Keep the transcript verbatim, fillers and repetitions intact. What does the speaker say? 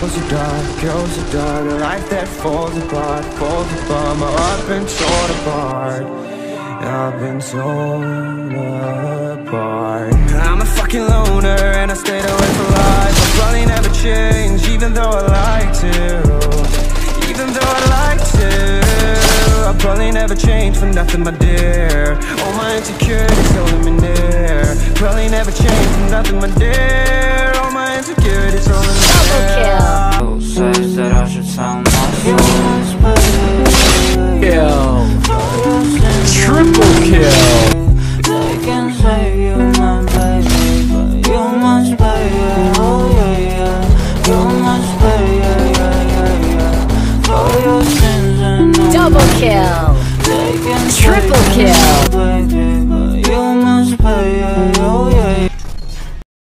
goes so dark, goes so dark. A life that falls apart, falls apart. My heart's been torn apart, I've been torn apart. I'm a fucking loner and I stayed away for life. I'll probably never change, even though I like to. Even though I like to, I'll probably never change for nothing, my dear. All my insecurities holding me near. Probably never change for nothing, my